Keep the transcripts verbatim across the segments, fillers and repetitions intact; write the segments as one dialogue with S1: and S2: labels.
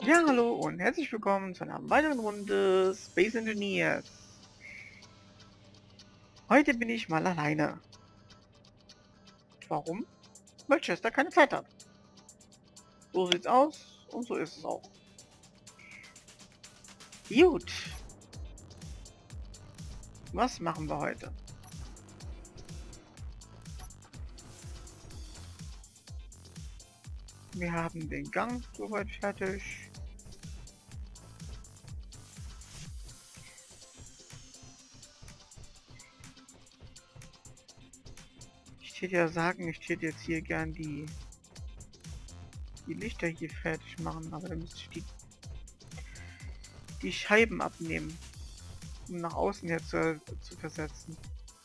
S1: Ja, hallo und herzlich willkommen zu einer weiteren Runde Space Engineers. Heute bin ich mal alleine. Warum? Weil Chester keine Zeit hat. So sieht's aus und so ist es auch. Gut. Was machen wir heute? Wir haben den Gang soweit fertig. Ich hätte ja sagen, ich hätte jetzt hier gern die, die Lichter hier fertig machen, aber dann müsste ich die, die Scheiben abnehmen, um nach außen her zu, zu versetzen.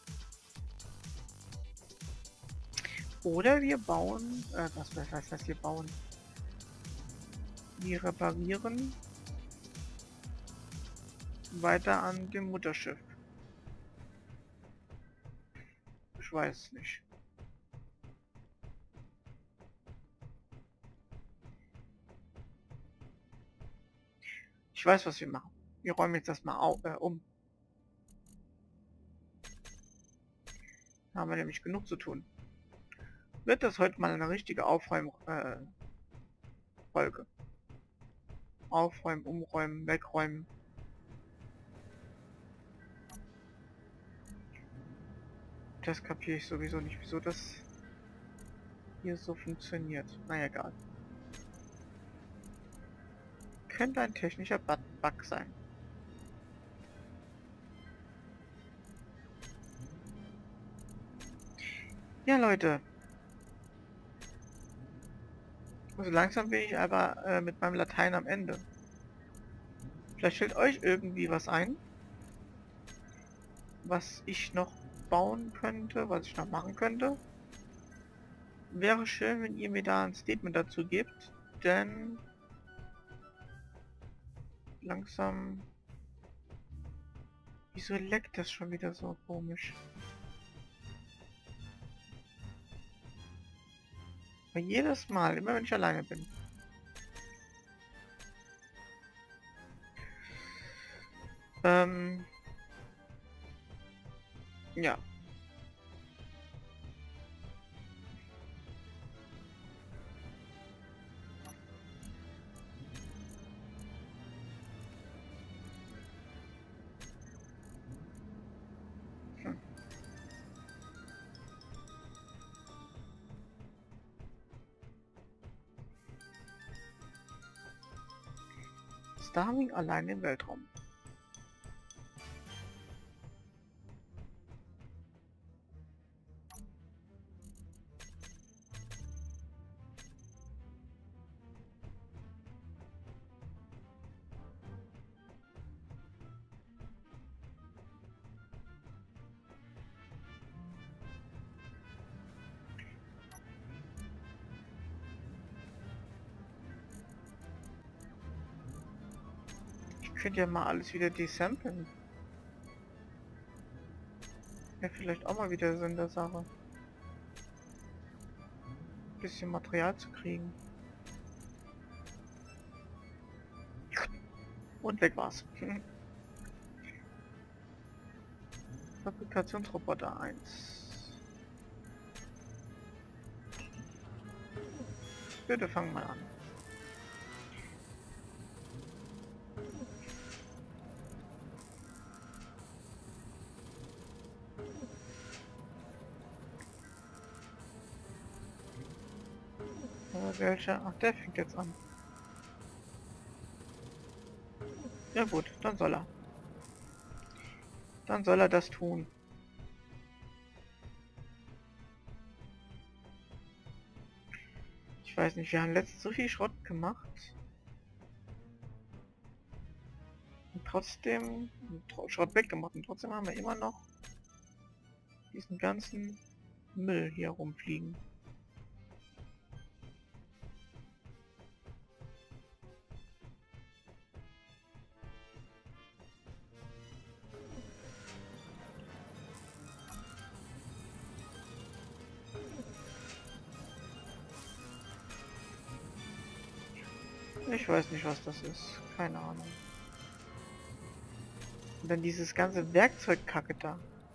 S1: Oder wir bauen, äh, was, was heißt das, wir bauen? Wir reparieren weiter an dem Mutterschiff. Ich weiß nicht. Ich weiß, was wir machen. Wir räumen jetzt das mal auf, äh, um. Da haben wir nämlich genug zu tun. Wird das heute mal eine richtige Aufräum äh, Folge. Aufräumen, umräumen, wegräumen. Das kapiere ich sowieso nicht, wieso das hier so funktioniert. Na egal. Könnte ein technischer Bug sein. Ja, Leute. Also langsam bin ich aber äh, mit meinem Latein am Ende. Vielleicht fällt euch irgendwie was ein, was ich noch bauen könnte, was ich noch machen könnte. Wäre schön, wenn ihr mir da ein Statement dazu gebt, denn langsam... Wieso leckt das schon wieder so komisch? Weil jedes Mal, immer wenn ich alleine bin. Ähm... Ja. Hm. Starming allein im Weltraum. Ich könnte ja mal alles wieder desamplen. Wäre vielleicht auch mal wieder Sinn der Sache. Ein bisschen Material zu kriegen. Und weg war's. Fabrikationsroboter eins. Bitte fangen mal an. Äh, welcher? Ach, der fängt jetzt an. Ja gut, dann soll er. Dann soll er das tun. Ich weiß nicht, wir haben letztens so viel Schrott gemacht. Und trotzdem Schrott weggemacht. Und trotzdem haben wir immer noch diesen ganzen Müll hier rumfliegen. Ich weiß nicht, was das ist. Keine Ahnung. Und dann dieses ganze Werkzeugkacke da.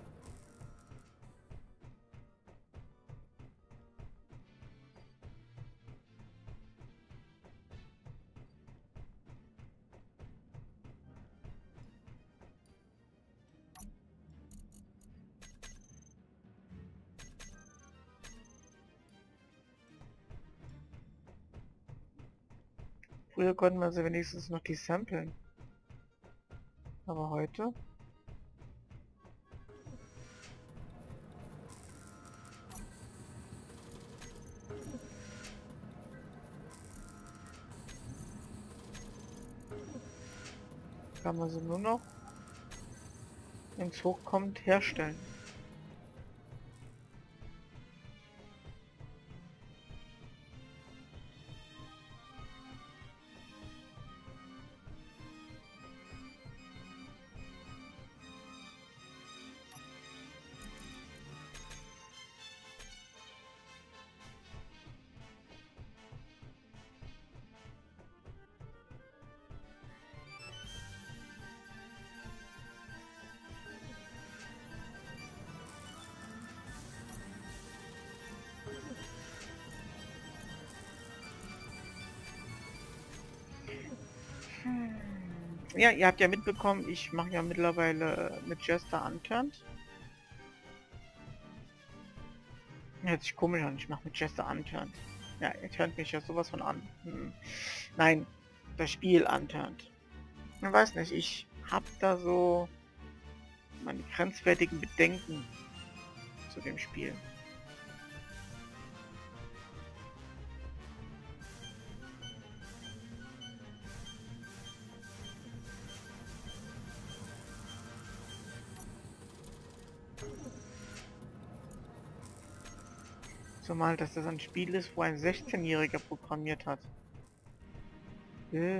S1: Früher konnten wir sie wenigstens noch die samplen. Aber heute? Kann man sie nur noch, wenn es hochkommt, herstellen. Ja, ihr habt ja mitbekommen, ich mache ja mittlerweile mit Jester Unturned. Hört sich komisch an, ich mache mit Jester Unturned. Ja, er turnt mich ja sowas von an. Hm. Nein, das Spiel Unturned. Ich weiß nicht, ich hab da so meine grenzwertigen Bedenken zu dem Spiel. Zumal, dass das ein Spiel ist, wo ein sechzehnjähriger programmiert hat. Äh.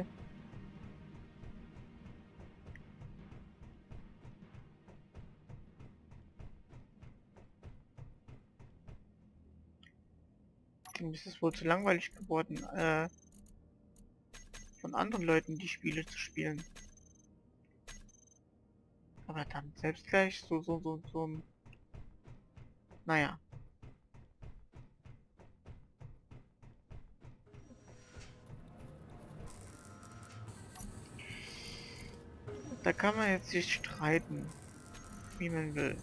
S1: Dem ist es wohl zu langweilig geworden, äh, von anderen Leuten die Spiele zu spielen. Aber dann selbst gleich so, so, so, so ein... Naja. Da kann man jetzt sich streiten, wie man will.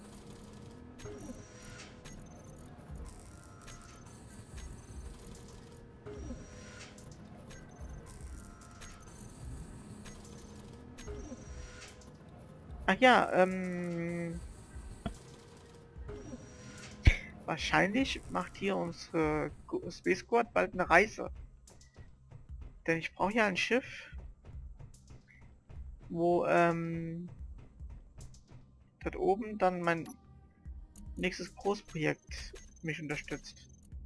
S1: Ach ja, ähm... wahrscheinlich macht hier unsere Space Squad bald eine Reise. Denn ich brauche ja ein Schiff, wo, ähm... dort oben dann mein nächstes Großprojekt mich unterstützt.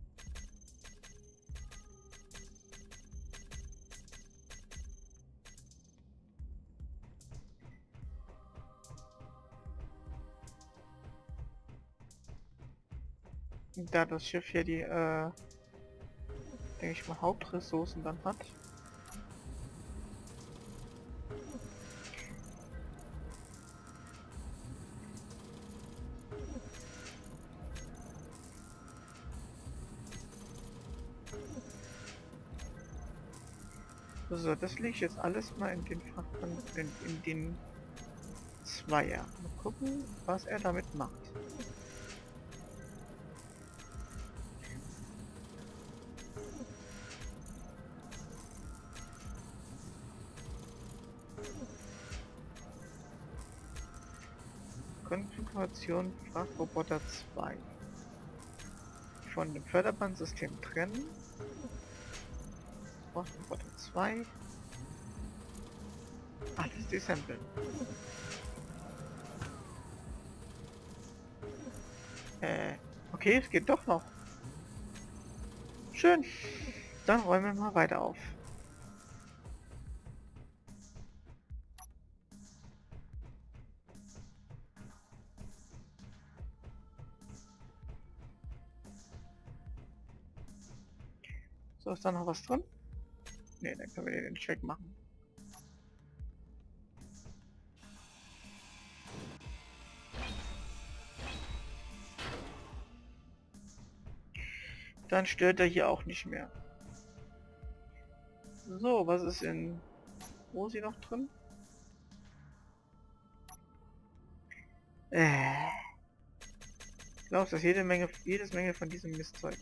S1: Da das Schiff hier die, äh, denke ich mal, Hauptressourcen dann hat. So, das lege ich jetzt alles mal in den Fach, in, in den Zweier. Mal gucken, was er damit macht. Konfiguration Frachtroboter zwei. Von dem Förderbandsystem trennen. Frachtroboter zwei. Alles desamplen. Äh, okay, es geht doch noch. Schön. Dann räumen wir mal weiter auf. So, ist da noch was drin? Ne, dann können wir den nicht wegmachen. Dann stört er hier auch nicht mehr. So, was ist in Rosi noch drin? Äh. Glaubst du, dass jede Menge, jedes Menge von diesem Mistzeug?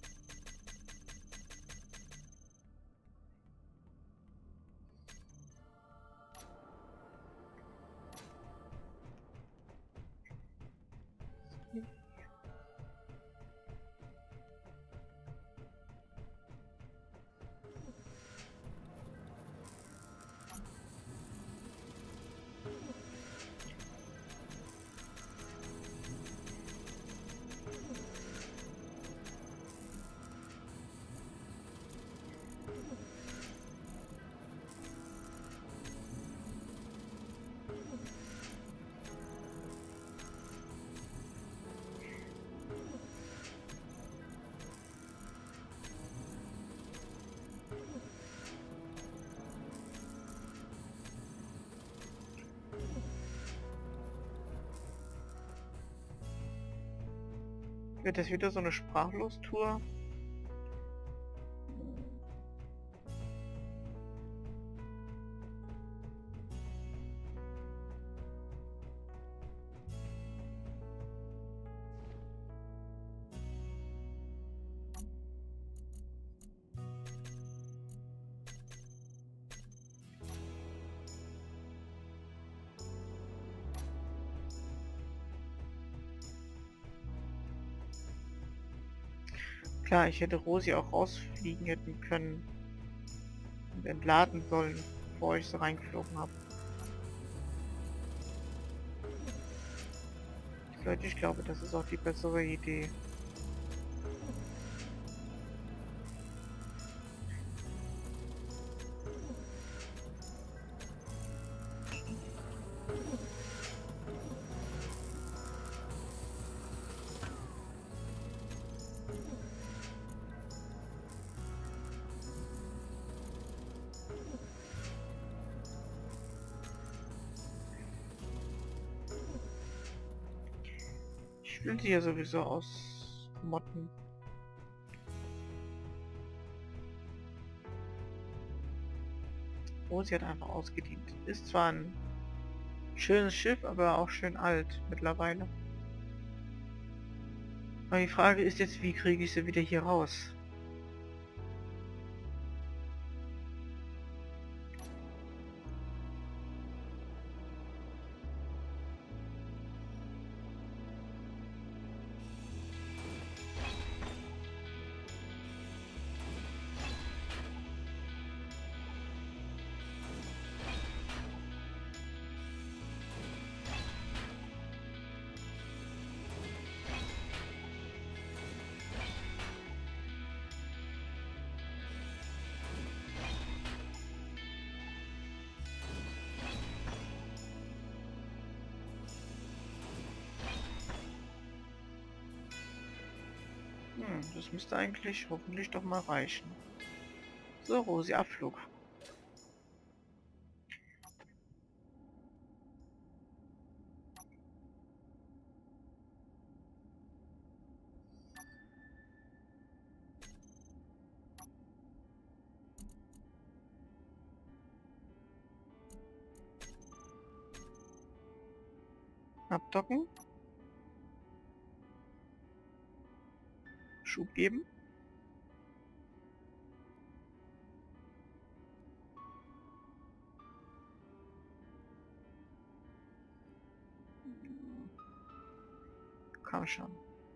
S1: Wird das wieder so eine Sprachlos-Tour? Klar, ich hätte Rosi auch rausfliegen hätten können und entladen sollen, bevor ich sie reingeflogen habe. Leute, ich glaube, das ist auch die bessere Idee. Ich will sie ja sowieso ausmotten. Oh, sie hat einfach ausgedient. Ist zwar ein schönes Schiff, aber auch schön alt mittlerweile. Aber die Frage ist jetzt, wie kriege ich sie wieder hier raus? Hm, das müsste eigentlich hoffentlich doch mal reichen. So, Rosi, Abflug. Abdocken. Schub geben. Komm schon.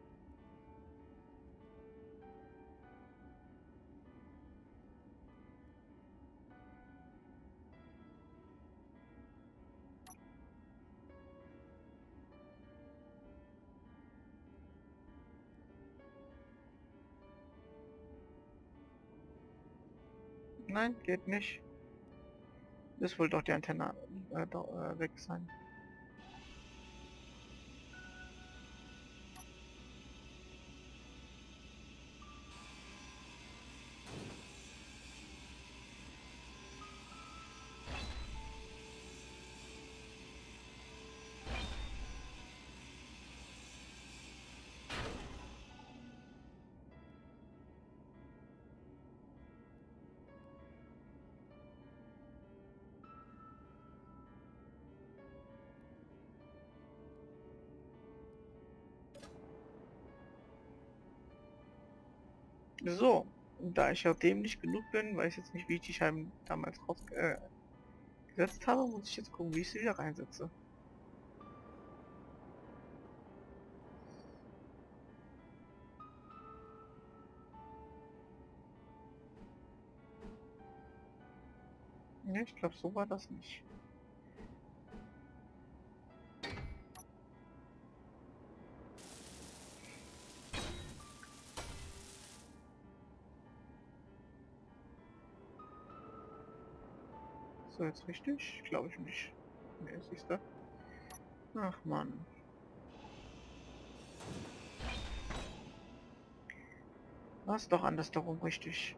S1: Nein, geht nicht. Ist wohl doch die Antenne äh, doch, äh, weg sein. So, da ich ja dämlich genug bin, weiß jetzt nicht, wie ich die Scheiben damals rausgesetzt äh, habe, muss ich jetzt gucken, wie ich sie wieder reinsetze. Ne, ich glaube, so war das nicht. So, jetzt richtig? Glaube ich nicht. Ne, siehst du? Ach man. War es doch anders darum richtig.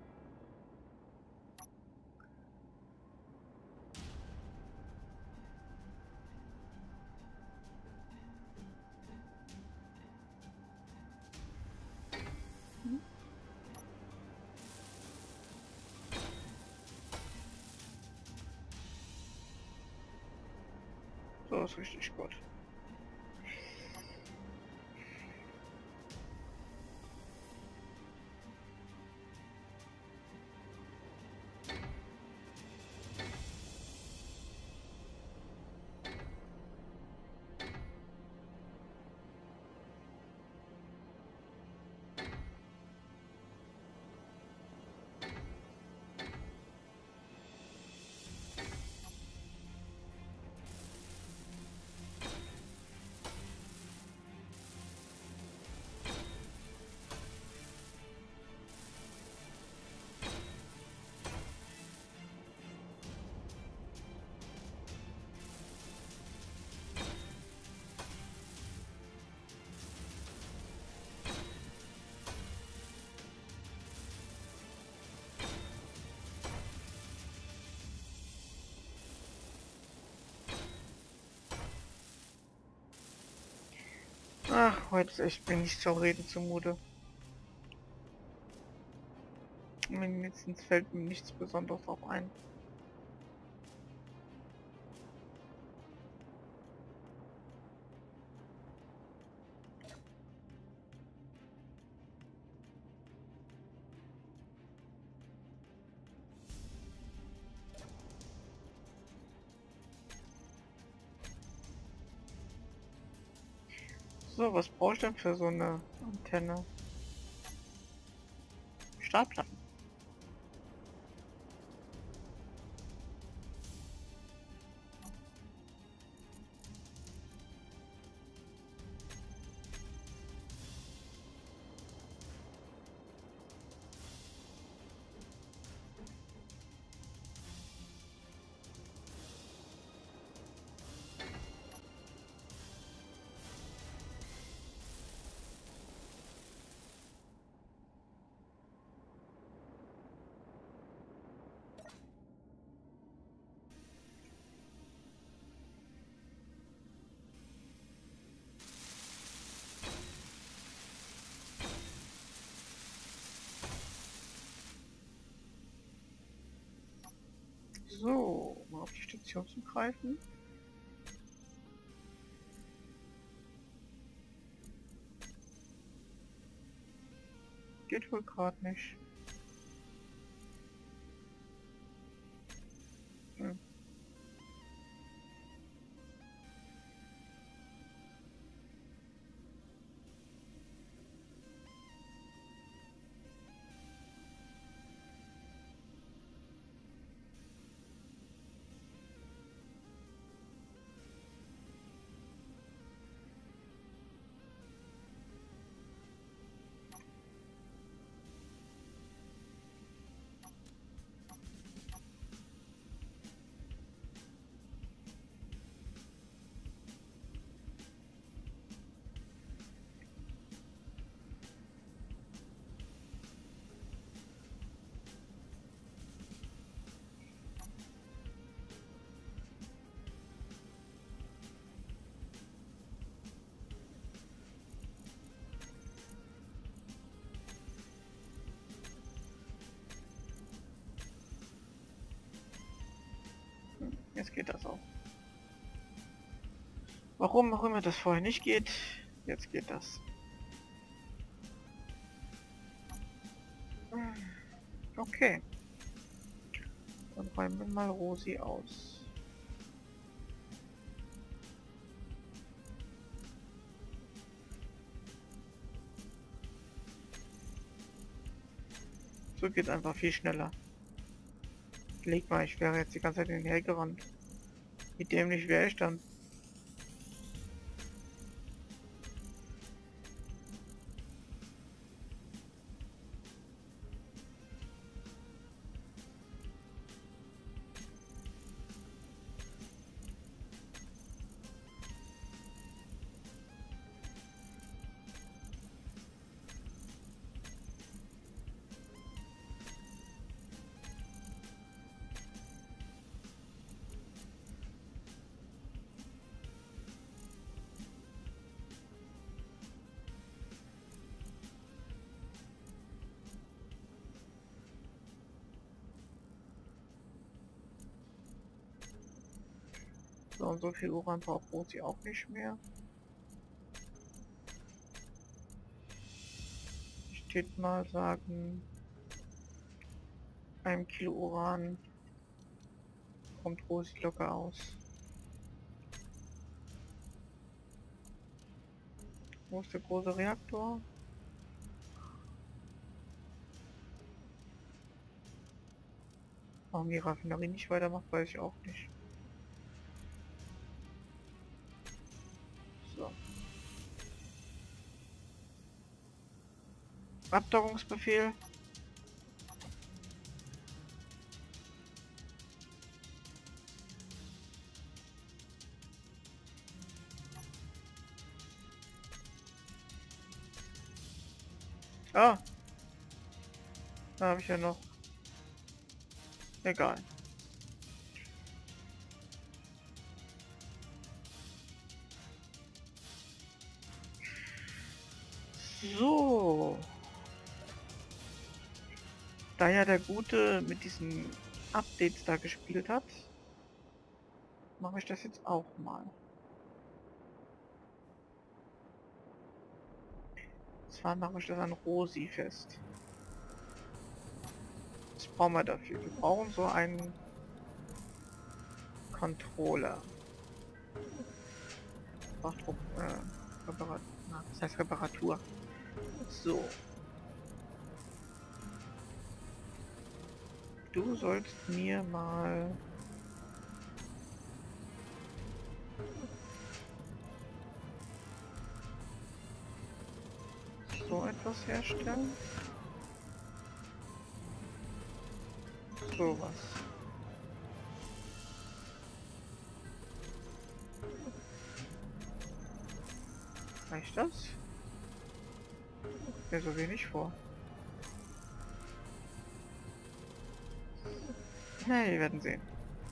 S1: Hm? So ist richtig gut. Ach, heute ist echt bin ich zur Reden zumute. Mindestens fällt mir nichts Besonderes drauf ein. So, was brauche ich denn für so eine Antenne? Startplatten. So, mal auf die Station zu greifen. Geht wohl gerade nicht. Hm. Jetzt geht das auch. Warum auch immer das vorher nicht geht, jetzt geht das. Okay. Dann räumen wir mal Rosi aus. So geht einfach viel schneller. Leg mal, ich wäre jetzt die ganze Zeit hinterher gerannt. Wie dämlich wäre ich dann? So und so viel Uran braucht Rosi auch nicht mehr. Ich würde mal sagen, ein Kilo Uran kommt Rosi locker aus. Wo ist der große Reaktor? Warum die Raffinerie nicht weitermacht, weiß ich auch nicht. So. Abdockungsbefehl. Ah, da habe ich ja noch. Egal. So. Da ja der Gute mit diesen Updates da gespielt hat, mache ich das jetzt auch mal. Zwar mache ich das an Rosi fest. Was brauchen wir dafür? Wir brauchen so einen Controller. Braucht äh, Reparat na, das heißt Reparatur. So. Du sollst mir mal so etwas herstellen. Sowas. Reicht das? Mir so wenig vor. Na, wir werden sehen.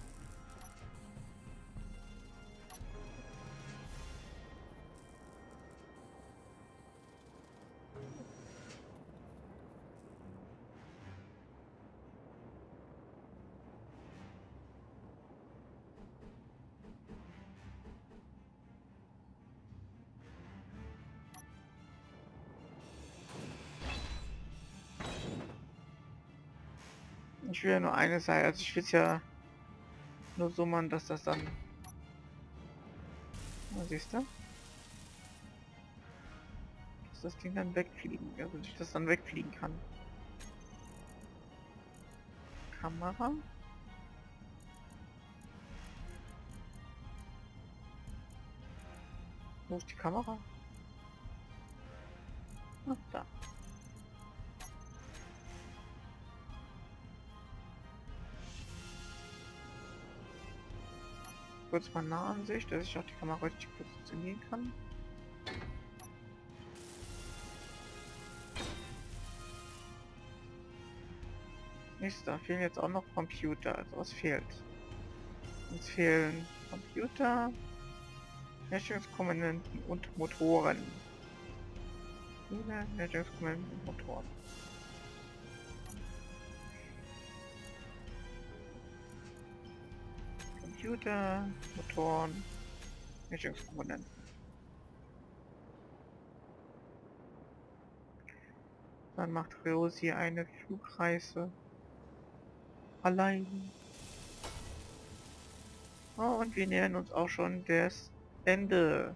S1: Ich will ja nur eine Seite, also ich will es ja nur so machen, dass das dann... Na, siehst du? Dass das Ding dann wegfliegen, also dass ich das dann wegfliegen kann. Kamera. Wo ist die Kamera? Ach, da. Kurz mal Nahansicht, dass ich auch die Kamera richtig positionieren kann. Nichts, da fehlen jetzt auch noch Computer, also was fehlt? Uns fehlen Computer, Herstellungskomponenten und Motoren. Herstellungskomponenten und Motoren. Computer, Motoren, Herstellungskomponenten. Dann macht Rosie eine Flugreise. Allein. Oh, und wir nähern uns auch schon des Ende.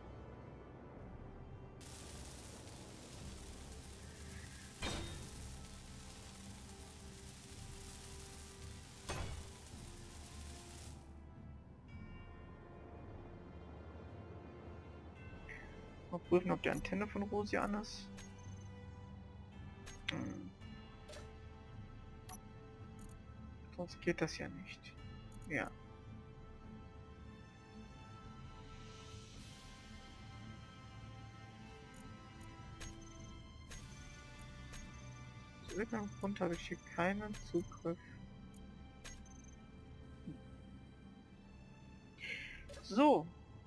S1: Mal prüfen, ob die Antenne von Rosie an ist. Hm. Sonst geht das ja nicht. Ja. Aus irgendeinem Grund habe ich hier keinen Zugriff. So.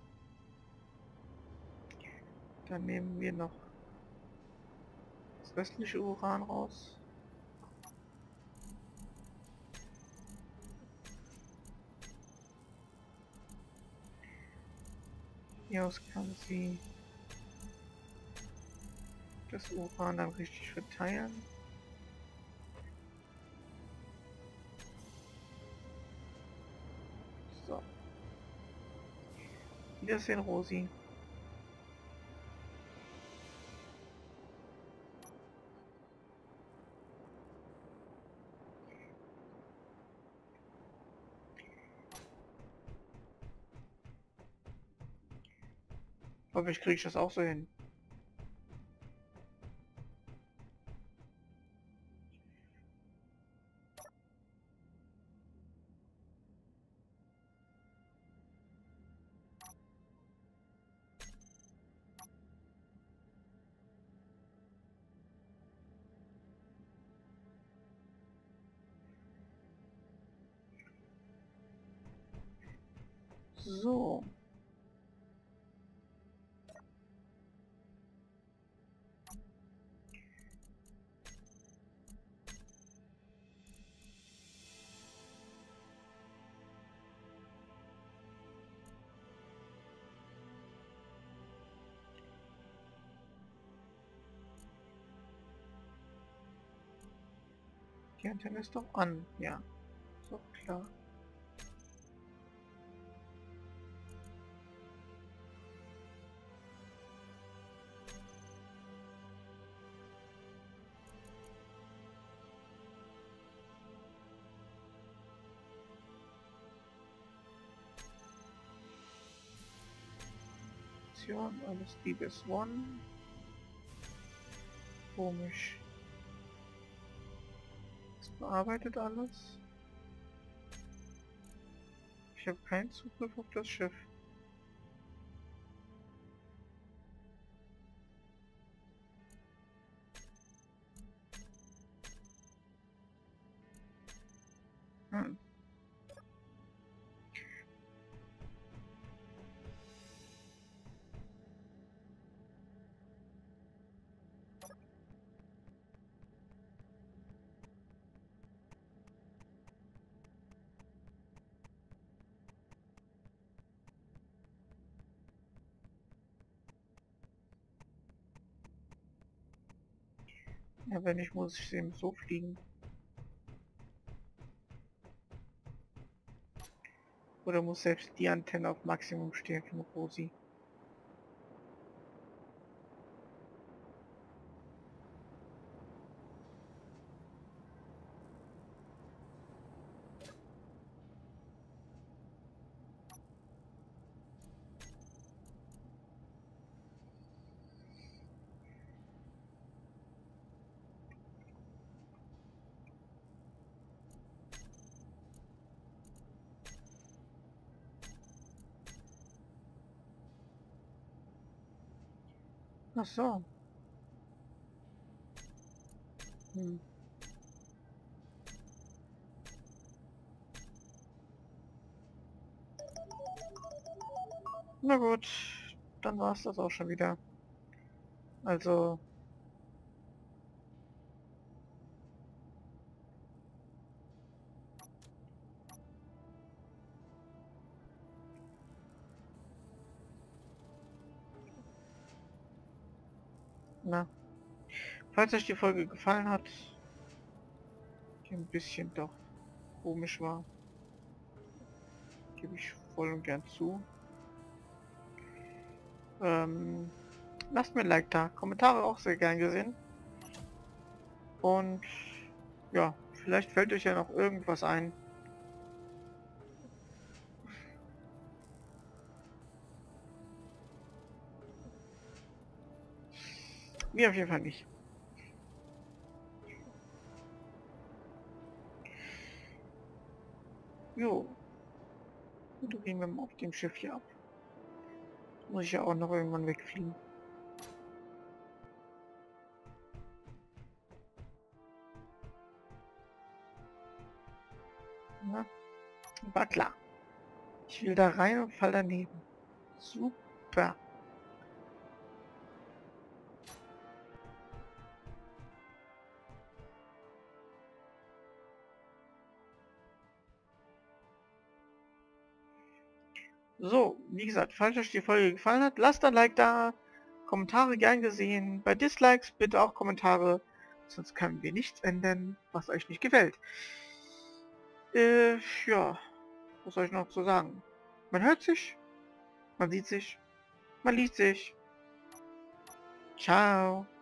S1: Dann nehmen wir noch das restliche Uran raus. Hier aus kann sie das Uran dann richtig verteilen. So. Wiedersehen, Rosi. Hoffentlich kriege ich das auch so hin. So. Die Antenne ist doch an. Ja. So, klar. Mission, alles Liebes One. Komisch. Es bearbeitet alles. Ich habe keinen Zugriff auf das Schiff. Hm. Ja, wenn nicht, muss ich eben so fliegen. Oder muss selbst die Antenne auf Maximum stehen von Rosi. Ach so. Hm. Na gut, dann war es das auch schon wieder. Also, na, Falls euch die Folge gefallen hat, die ein bisschen doch komisch war, gebe ich voll und gern zu. Ähm, lasst mir ein Like da, Kommentare auch sehr gern gesehen. Und ja, vielleicht fällt euch ja noch irgendwas ein. Mir auf jeden Fall nicht. Jo. Und dann gehen wir mal auf dem Schiff hier ab. Muss ich ja auch noch irgendwann wegfliegen. Na, war klar. Ich will da rein und fall daneben. Super. So, wie gesagt, falls euch die Folge gefallen hat, lasst ein Like da. Kommentare gern gesehen. Bei Dislikes bitte auch Kommentare. Sonst können wir nichts ändern, was euch nicht gefällt. Äh, ja. Was soll ich noch zu sagen? Man hört sich. Man sieht sich. Man liest sich. Ciao.